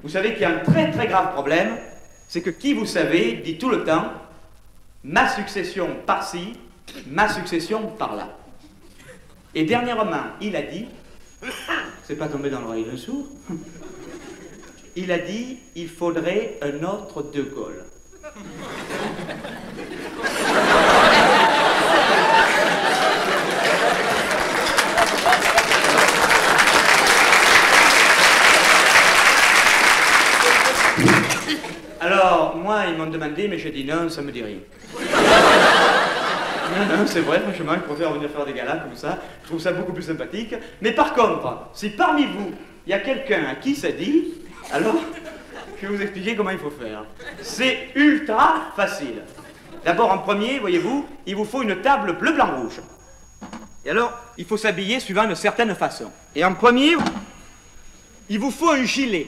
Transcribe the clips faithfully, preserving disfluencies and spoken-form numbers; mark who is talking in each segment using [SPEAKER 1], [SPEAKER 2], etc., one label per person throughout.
[SPEAKER 1] vous savez qu'il y a un très très grave problème, c'est que qui vous savez dit tout le temps ma succession par-ci, ma succession par-là. Et dernièrement, il a dit, c'est pas tombé dans l'oreille d'un sourd, il a dit il faudrait un autre De Gaulle. Alors, moi, ils m'ont demandé, mais j'ai dit non, ça me dit rien. Non, non, c'est vrai, franchement, je préfère venir faire des galas comme ça. Je trouve ça beaucoup plus sympathique. Mais par contre, si parmi vous, il y a quelqu'un à qui ça dit, alors, je vais vous expliquer comment il faut faire. C'est ultra facile. D'abord, en premier, voyez-vous, il vous faut une table bleu, blanc, rouge. Et alors, il faut s'habiller suivant une certaine façon. Et en premier, il vous faut un gilet.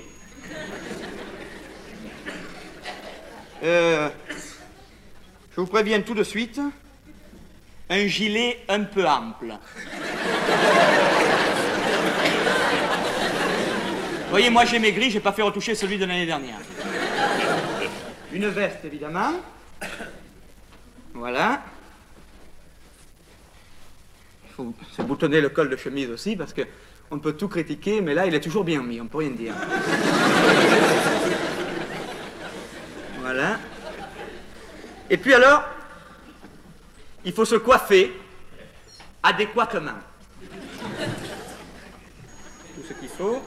[SPEAKER 1] Euh, je vous préviens tout de suite, un gilet un peu ample. Vous voyez, moi j'ai maigri, j'ai pas fait retoucher celui de l'année dernière. Une veste, évidemment. Voilà. Il faut se boutonner le col de chemise aussi, parce que on peut tout critiquer, mais là, il est toujours bien mis, on peut rien dire. Voilà. Et puis alors, il faut se coiffer adéquatement. Tout ce qu'il faut.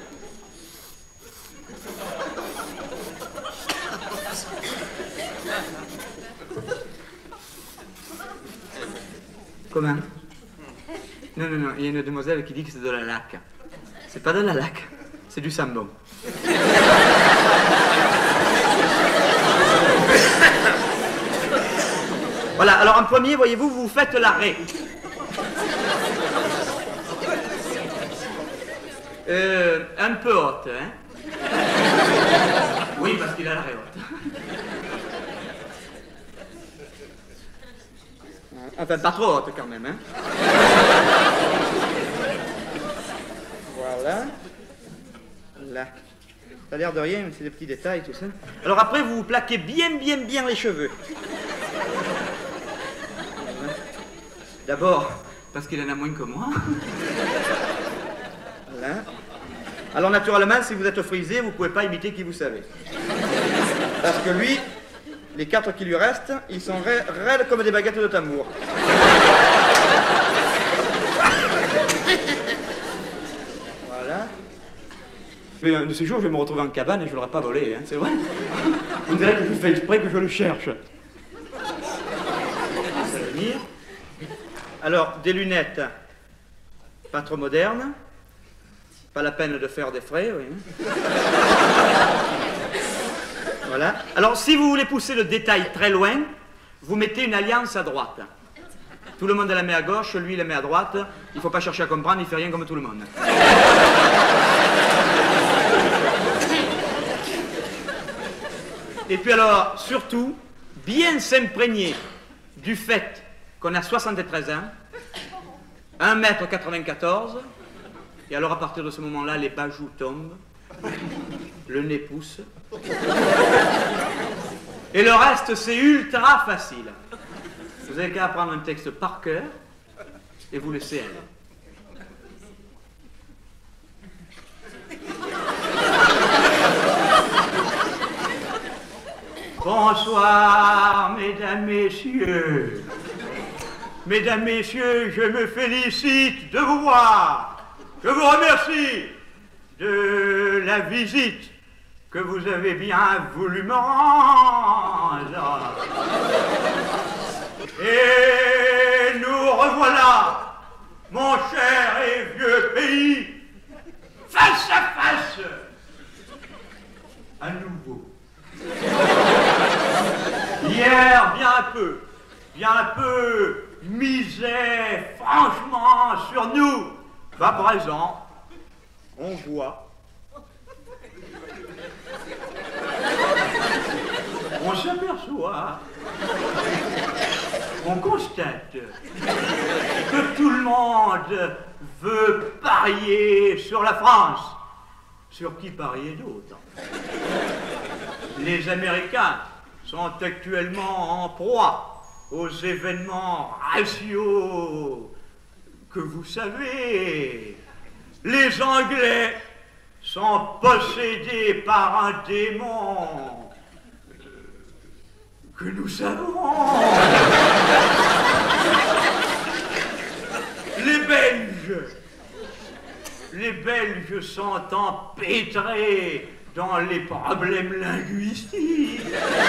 [SPEAKER 1] Comment? Non, non, non, il y a une demoiselle qui dit que c'est de la laque. C'est pas de la laque, c'est du sambon. Voilà, alors en premier, voyez-vous, vous faites l'arrêt. Euh, un peu haute, hein? Oui, parce qu'il a l'arrêt haute. Enfin, pas trop haute quand même, hein? Voilà. Là. Ça a l'air de rien, mais c'est des petits détails, tout ça. Alors après, vous vous plaquez bien, bien, bien les cheveux. D'abord, parce qu'il en a moins que moi. Voilà. Alors naturellement, si vous êtes frisé, vous ne pouvez pas imiter qui vous savez. Parce que lui, les quatre qui lui restent, ils sont ra raides comme des baguettes de tambour. Voilà. Mais un de ces jours, je vais me retrouver en cabane et je ne l'aurai pas volé, hein, c'est vrai. On dirait que je fais exprès que je le cherche. Ça va venir. Alors, des lunettes, pas trop modernes, pas la peine de faire des frais, oui. Voilà. Alors, si vous voulez pousser le détail très loin, vous mettez une alliance à droite. Tout le monde la met à gauche, lui la met à droite. Il ne faut pas chercher à comprendre, il fait rien comme tout le monde. Et puis alors, surtout, bien s'imprégner du fait qu'on a soixante-treize ans, un mètre quatre-vingt-quatorze, et alors à partir de ce moment-là, les bajoux tombent, le nez pousse, et le reste, c'est ultra facile. Vous avez qu'à apprendre un texte par cœur, et vous laissez aller. Bonsoir, mesdames, messieurs. Mesdames, messieurs, je me félicite de vous voir. Je vous remercie de la visite que vous avez bien voulu me rendre. Et nous revoilà, mon cher et vieux pays, face à face, à nouveau. Hier, bien peu, bien peu misait franchement sur nous. À présent, on voit, on s'aperçoit, on constate que tout le monde veut parier sur la France.
[SPEAKER 2] sur qui parier d'autre? Les Américains sont actuellement en proie aux événements raciaux que vous savez. Les Anglais sont possédés par un démon que nous savons. Les Belges, les Belges sont empêtrés dans les problèmes linguistiques.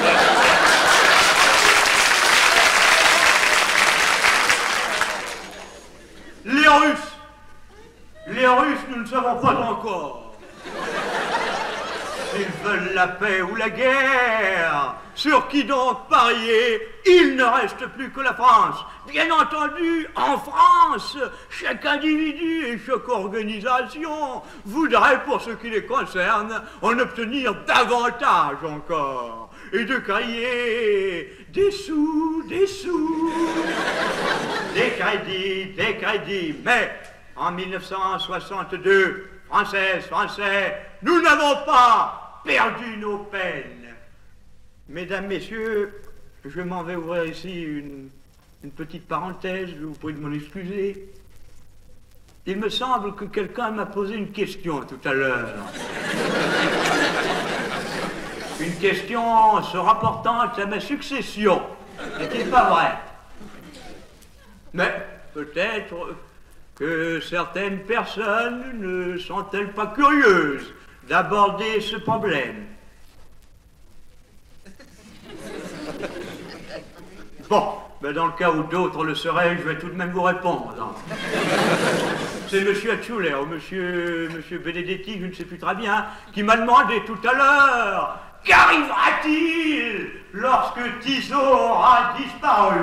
[SPEAKER 2] Les Russes, les Russes, nous ne savons pas encore s'ils veulent la paix ou la guerre. Sur qui donc parier? Il ne reste plus que la France. Bien entendu, en France, chaque individu et chaque organisation voudrait, pour ce qui les concerne, en obtenir davantage encore. Et de crier des sous, des sous, des crédits, des crédits. Mais en mille neuf cent soixante-deux, Françaises, Français, nous n'avons pas perdu nos peines. Mesdames, Messieurs, je m'en vais ouvrir ici une, une petite parenthèse, vous pouvez m'en excuser. Il me semble que quelqu'un m'a posé une question tout à l'heure. Une question se rapportant à ma succession. N'est-il pas vrai? Mais peut-être que certaines personnes ne sont-elles pas curieuses d'aborder ce problème. Bon, mais dans le cas où d'autres le seraient, je vais tout de même vous répondre. C'est monsieur Hatchuler ou monsieur, monsieur Benedetti, je ne sais plus très bien, qui m'a demandé tout à l'heure qu'arrivera-t-il lorsque Tissot aura disparu?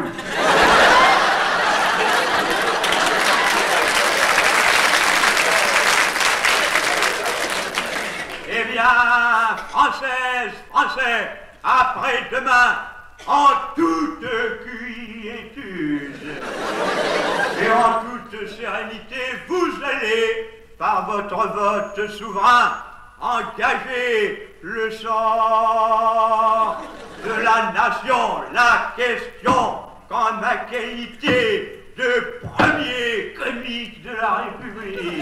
[SPEAKER 2] Eh bien, Françaises, Français, après-demain, en toute quiétude et en toute sérénité, vous allez, par votre vote souverain, engager le sort de la nation. La question qu'en ma qualité de premier comique de la République,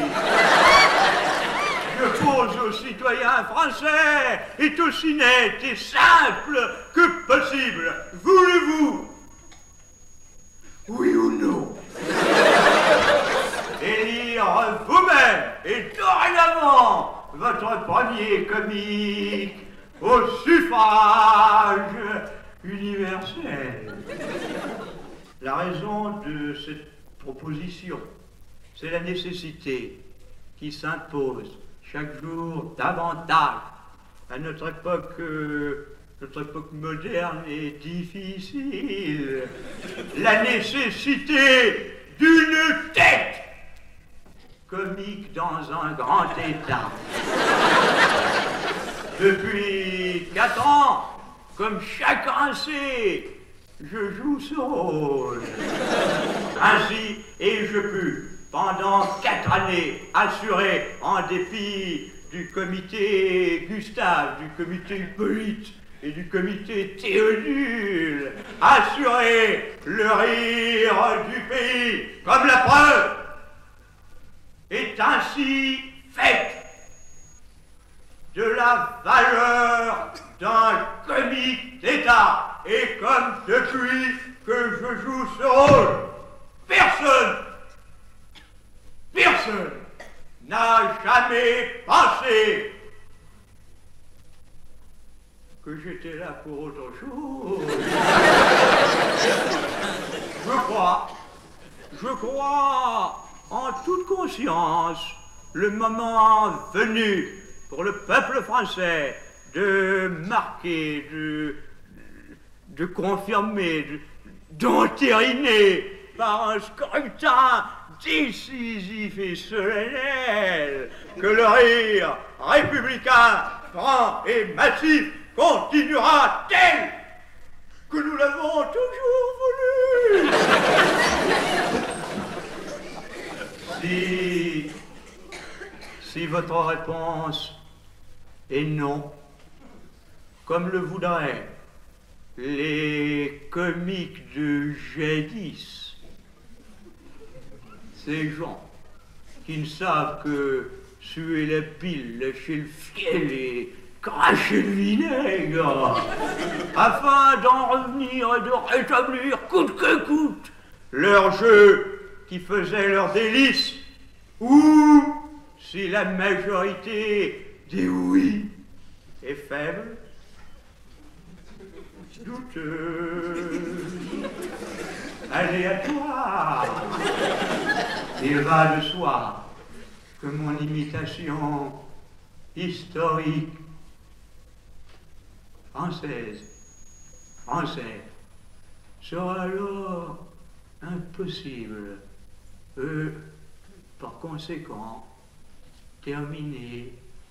[SPEAKER 2] je pose aux citoyens français est aussi nette et simple que possible. Voulez-vous, oui ou non, élire vous-même et dorénavant votre premier comique au suffrage universel? La raison de cette proposition, c'est la nécessité qui s'impose chaque jour davantage à notre époque, euh, notre époque moderne et difficile, la nécessité d'une tête comique dans un grand état. Depuis quatre ans, comme chacun sait, je joue ce rôle. Ainsi, et je pus, pendant quatre années, assurer, en dépit du comité Gustave, du comité Hippolyte et du comité Théodule, assurer le rire du pays, comme la preuve est ainsi faite de la valeur d'un comique d'État. Et comme depuis que je joue ce rôle, personne, personne n'a jamais pensé que j'étais là pour autre chose. Je crois, je crois en toute conscience le moment venu pour le peuple français de marquer, de, de confirmer, d'entériner par un scrutin décisif et solennel que le rire républicain, franc et massif continuera tel que nous l'avons toujours voulu. Si, si votre réponse Et non, comme le voudraient les comiques de jadis, ces gens qui ne savent que suer la pile, lâcher le fiel et cracher le vinaigre, afin d'en revenir et de rétablir coûte que coûte leur jeu qui faisait leur délice, ou si la majorité des oui est faible, douteuse, aléatoire, il va de soi que mon imitation historique française, française, sera alors impossible et, par conséquent, terminée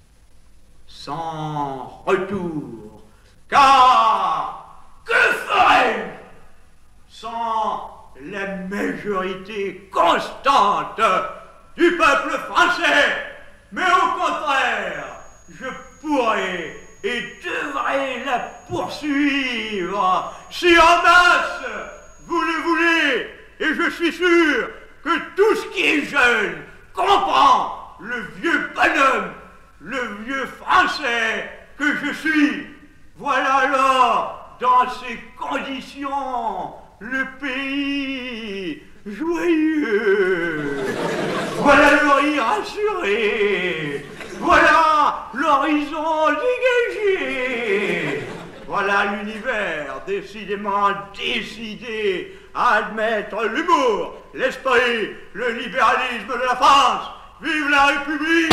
[SPEAKER 2] sans retour. Car que ferais-je sans la majorité constante du peuple français? Mais au contraire, je pourrais et devrais la poursuivre si en masse vous le voulez, et je suis sûr que tout ce qui est jeune comprend le vieux bonhomme, le vieux français que je suis. Voilà alors, dans ces conditions, le pays joyeux. Voilà l'oreille rassurée. Voilà l'horizon dégagé. Voilà l'univers décidément décidé à admettre l'humour, l'esprit, le libéralisme de la France. Vive la République!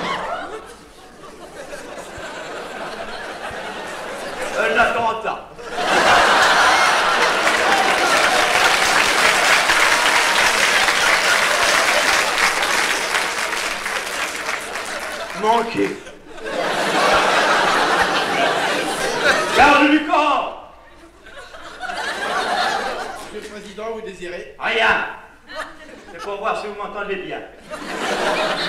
[SPEAKER 2] Un attentat. Manqué. Garde du corps.
[SPEAKER 3] Monsieur le Président, vous désirez?
[SPEAKER 1] Rien. C'est pour voir si vous m'entendez bien.